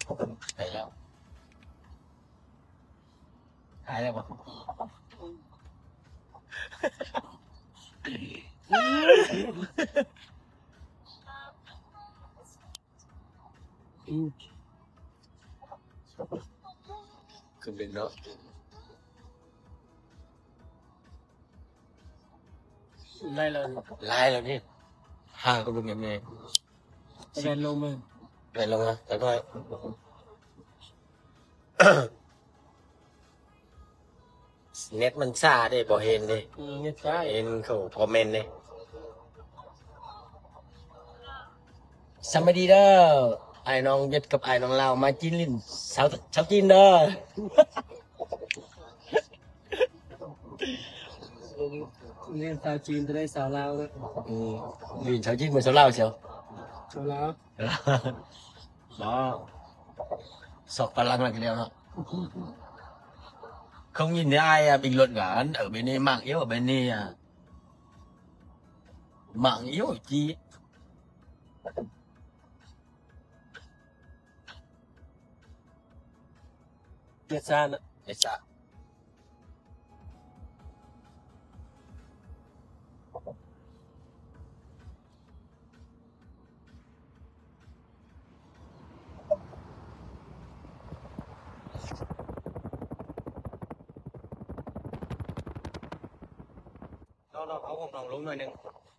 Thấy không? Hai là một. Không đừng đó. Lai là đi. Ha, không được nghiệm này. Ven luôn mà. Ven luôn hả? Đấy coi. Nét mình xa đây, bỏ hên đi. Nét xa. Hên khẩu comment đi. Sao mới đi đó? Ai nong Nhật cặp ai nong Lào mà chín lên 69 đó. Nên 69 tới đây 6 Lào đó. Vì 69 mà 6 Lào sao? 6 Lào. Đó. Sọc và lăng là cái điều đó. Không nhìn thấy ai bình luận cả, ở bên đây mạng yếu, ở bên đây mạng yếu ở chi ấy. Nét xa nữa. Nét xa. Nó không đồng luôn rồi nè.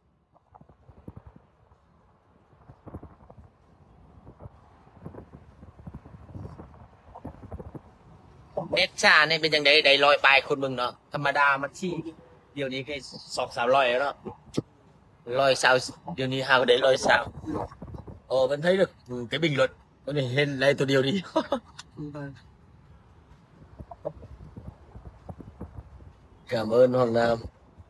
Nét xa này bên trong đây đầy lòi bài khôn mừng đó. Thầm đa mà chi điềuนี้cái sọc xào lòi đó. Lòi sao điềuนี้hao để lòi sao. Vẫn thấy được cái bình luận. Có thể lên đây tôi điều đi. Cảm ơn Hoàng Nam.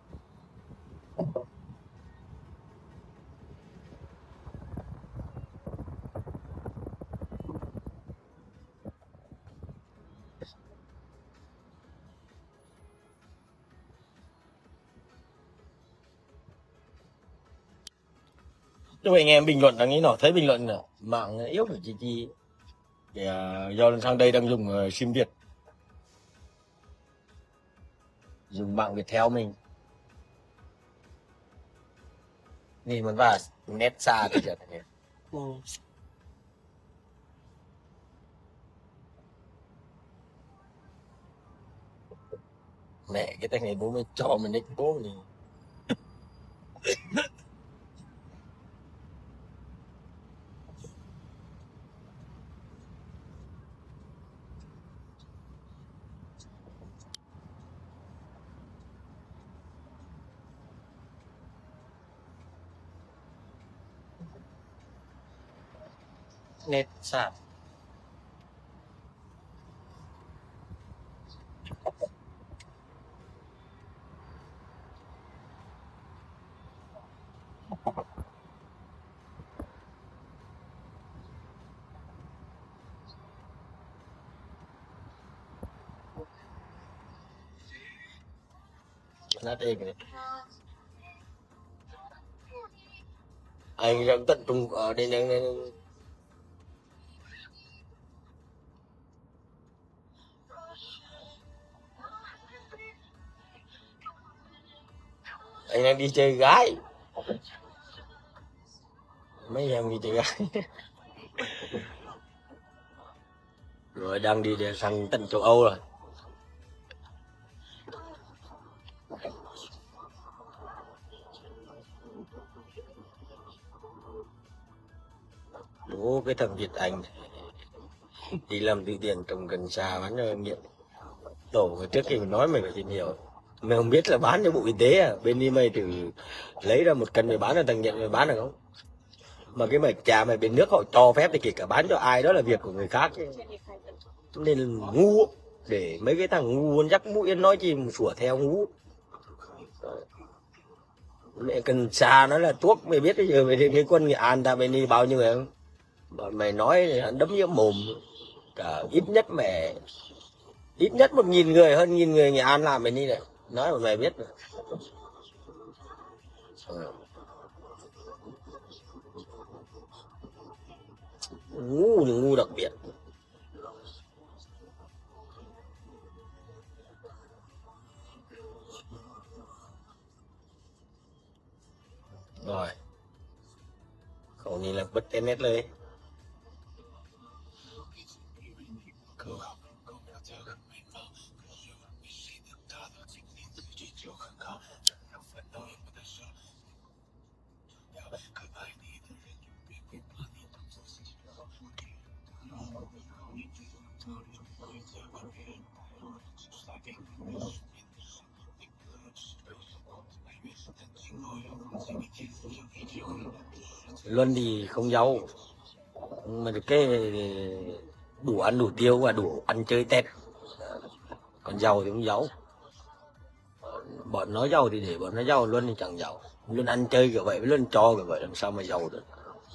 Lúc anh em bình luận là nghĩ nó thấy bình luận là mạng yếu phải chi để do lần sang đây đang dùng sim Việt, dùng mạng Viettel mình nhìnมันว่าเน็ตซ่าที่จะเนี่ยmẹ cái tay này bố mới cho mình nick bố gì. Nét sạp nát êm này. Anh đang tận trung ở đây đang anh đang đi chơi gái, mấy em đi chơi gái. Rồi đang đi để sang tận châu Âu rồi. Bố cái thằng Việt Anh đi làm từ thiện trồng cần sa bán cho nghiện. Tổ trước khi mình nói mày phải tìm hiểu, mày không biết là bán cho Bộ Y tế à? Bên đi mày thử lấy ra 1 cân mày bán cho thằng nghiện mày bán được không? Mà cái mày trà mày bên nước họ cho phép thì kể cả bán cho ai đó là việc của người khác ấy. Nên ngu để mấy cái thằng ngu dắt mũi nói chi mà sủa theo ngu. Mẹ cần sa nó là thuốc, mày biết bây giờ mày thêm cái quân Nghệ An ta bên đi bao nhiêu người không? Mày nói đấm như mồm cả ít nhất 1.000 người, hơn 1.000 người Nghệ An làm bên đi này, nói mà mày biết rồi. Ngu thì ngu đặc biệt. bật tên nétเลย Luân thì không giàu, mà được cái đủ ăn đủ tiêu và đủ ăn chơi Tết. Còn giàu thì không giàu. Bọn nó giàu thì để bọn nó giàu, Luân thì chẳng giàu. Luân ăn chơi kiểu vậy, Luân cho kiểu vậy làm sao mà giàu được.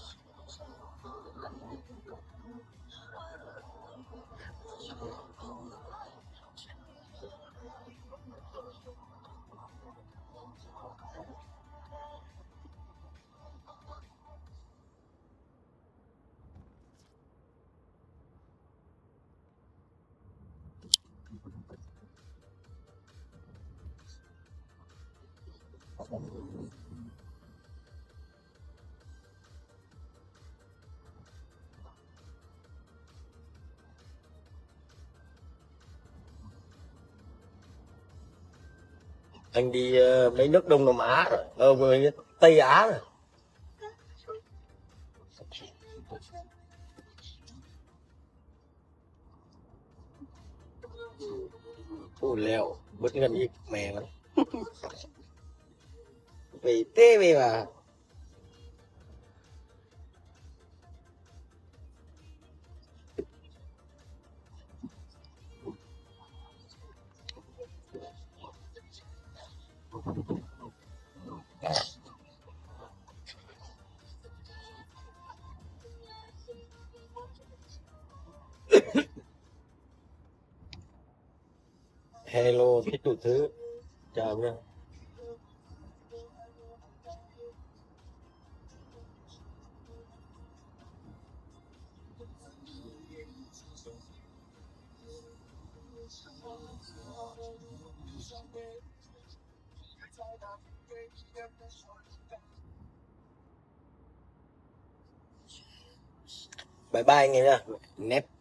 Anh đi mấy nước Đông Nam Á rồi, với Tây Á rồi. Ủa leo, bớt gần như mẹ lắm. Vì tê vì mà. Hello, thích đủ thứ. Chào nha. Bye bye anh em nha. Nét